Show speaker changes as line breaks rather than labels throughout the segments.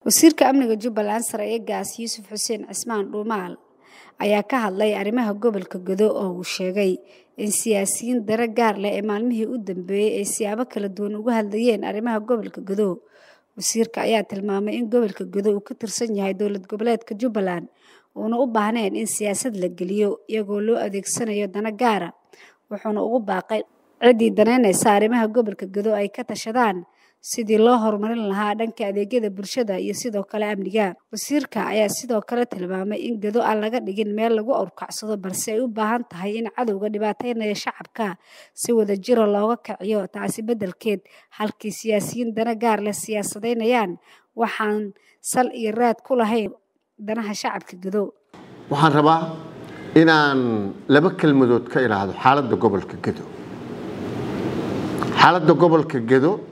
wasiirka amniga Jubbaland Saraegaas Yuusuf Xuseen Cismaan Dhuumaal ayaa ka hadlay arrimaha gobolka Gedo oo uu sheegay in siyaasiyiin dara gaar leh ee maalmihii u dambeeyay ay siyaabo kala duwan uga hadlayeen arrimaha gobolka Gedo. Wasiirka ayaa tilmaamay in gobolka Gedo uu ka tirsan yahay dowlad goboleedka Jubbaland uuna u baahneen in siyaasad la geliyo iyagoo loo adeegsanayo dana gaar ah. Wuxuuna ugu baaqay ciddii daneynaysa arrimaha gobolka Gedo ay ka tashadaan sidii loo horumarin lahaa dhanka adeegyada bulshada iyo sidoo kale amniga. Wasiirka ayaa sidoo kale tilmaamay in Gedo aan laga dhigin meel lagu urkacsado balse ay u baahan tahay in cadowga dhibaateynaya shacabka si wadajir ah looga kiciyo taasi beddelkeed halkii siyaasiyiin dana gaar leh siyaasadeynayaan waxaan sal iyo raad ku lahayn danaha shacabka Gedo.
waxaan rabaa inaan laba kelmadood ka iraahdo xaaladda gobolka Gedo. xaaladda gobolka Gedo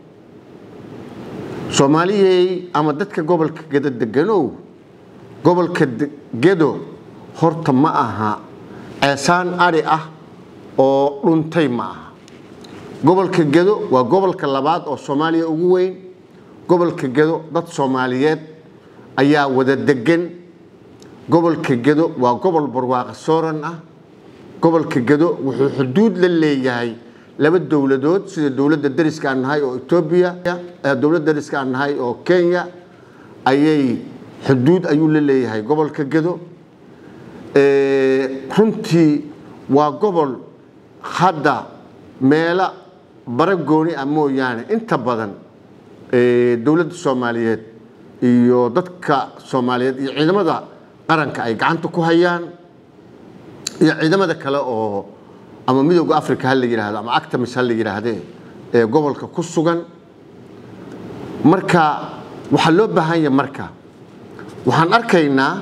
Soomaaliyay ama dadka gobolka Gedo deganow gobolka Gedo horta ma aha ceesaan ari ah oo dhuntay ma aha. gobolka Gedo waa gobolka labaad oo Soomaaliya ugu weyn. gobolka Gedo dad Soomaaliyeed ayaa wada degan. gobolka Gedo waa gobol barwaaqo sooran ah. gobolka Gedo wuxuu xuduud la leeyahay laba dawladood sida dawladda dariska aan nahay oo Itoobiya dawladda dariska aan nahay oo Kenya ayay xuduud ayuu la leeyahay gobolka Gedo. runtii waa gobol hadda meela baragooni ah mooyaane inta badan dawladda Soomaaliyeed iyo dadka Soomaaliyeed iyo ciidamada qaranka ay gacanta ku hayaan iyo ciidamada kale oo ama midowga Afrika hal la yiraahdo ama ACTMIS hal la yiraahdo ee gobolka ku sugan. marka waxa loo baahan yahay marka waxaan arkaynaa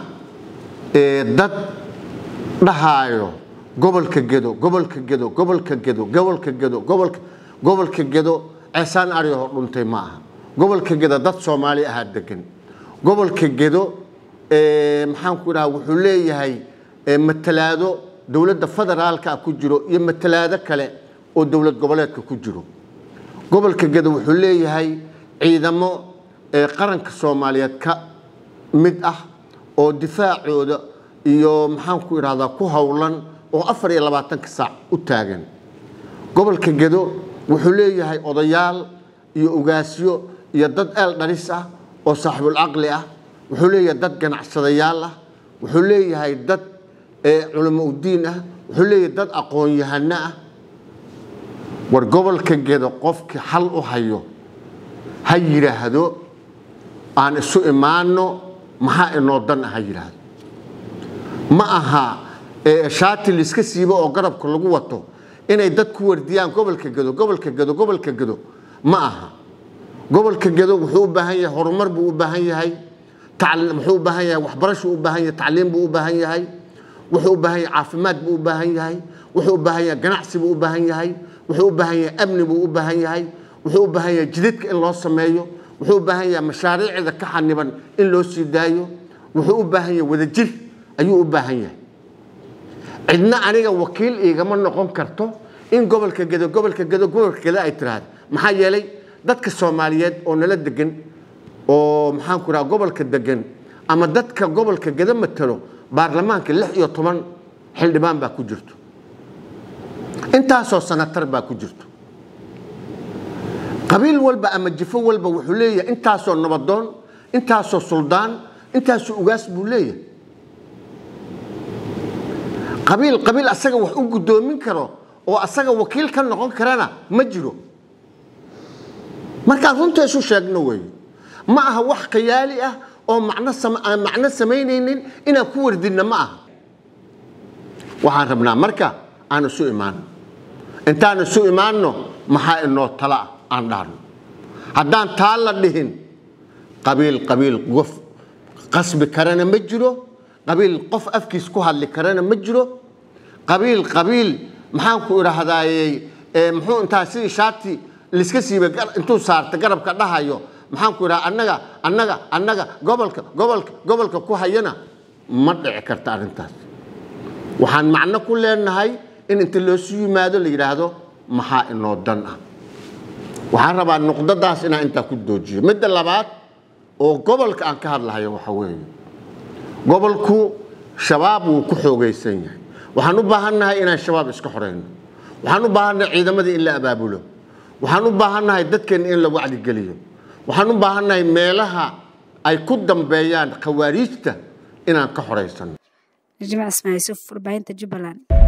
dad dhahayo gobolka Gedo gobolka Gedo gobolka Gedo gobolka Gedo gobolka Gedo ceesaan ari oo dhuntay ma aha. gobolka Gedo dad Soomaali ah degan. gobolka Gedo maxaan ku dhahaa wuxuu leeyahay matalaado dawladda federaalka ku jiro iyo matalaado kale oo dawlad goboleedka ku jiro. gobolka Gedo wuxuu leeyahay ciidamo qaranka Soomaaliyeed ka mid ah oo difaacooda iyo maxaan ku iraahdaa ku hawlan oo 24 saac u taagan. gobolka Gedo wuxuu leeyahay odayaal iyo ugaasyo iyo dad eel dharis ah oo saaxiibul aqli ah. wuxuu leeyahay dad ganacsadayaal ah. wuxuu leeyahay dad culimo u diin ah. wuxuu leeyahay dad aqoon yahano ah. war gobolka Gedo qofkii xal u hayo ha yiraahdo aan isu imaano maxaa inoo dan ah yiraahdo. ma aha shaati la iska siibo oo garabka lagu wato inay dad ku wardiyaan gobolka Gedo gobolka Gedo gobolka Gedo ma aha. gobolka Gedo wuxuu u baahan yahay horumar buu u baahan yahay wuxuu u baahan yahay waxbarasho u baahan yahay tacliin buu u baahan yahay wuxuu u baahan yahay caafimaad buu u baahan yahay wuxuu u baahan yahay ganacsi buu u baahan yahay wuxuu u baahan yahay amni buu u baahan yahay wuxuu u baahan yahay jidadka in loo sameeyo wuxuu u baahan yahay mashaariicda ka xaniban in loo sii daayo wuxuu u baahan yahay wadajir ayuu u baahan yahay. cidna aniga wakiil igama noqon karto in gobolka Gedo ay tiraahdo maxaa yeelay dadka Soomaaliyeed oo nala degan oo maxaan ku raaa gobolka degan ama dadka gobolka Gedo matalo baarlamaanka 16 xildhibaan baa ku jirto. intaasoo sanatar baa ku jirto. qabiil walba ama jifo walba wuxuu leeyahay intaasoo nabadoon intaasoo suldaan intaasoo ugaas buu leeyahay. qabiil asaga wax u gudoomin karo oo asaga wakiil ka noqon karana ma jiro. marka runta isu sheegno way ma aha wax qiyaali ah oo macna sameynaynin inaan ku wardina ma aha. waxaan rabnaa marka aan isu imaano. intaan isu imaano maxaa inoo tala aan dhaarno. haddaan taa la dhihin qabiil qof qasbi karana ma jiro. qabiil qof afkiis ku hadli karana ma jiro. qabiil maxaan ku iraahdaayay muxuu intaa si shaati liska siibay intuu saarta garabka dhahayo maxaan ku iraahdaa annaga gobolka ku hayana ma dhici karta arintaas. waxaan macno ku leenahay in inta loo soo yimaado la yiraahdo maxaa inoo dan ah. waxaan rabaa nuqdadaas inaan inta ku doojiyo. midda labaad oo gobolka aan ka hadlahayo waxa weeye gobolku shabaab uu ku xoogaysan yahay waxaan u baahannahay inaan shabaab iska xoreyno waxaan u baahannahay ciidamadii in la abaabulo waxaan u baahannahay dadkeena in la wacdi geliyo waxaan u baahannahay meelaha ay ku dambeeyaan khawaariijta inaan ka xoreysano
Najma Ismail Yusuf, warbaahinta Jubbaland.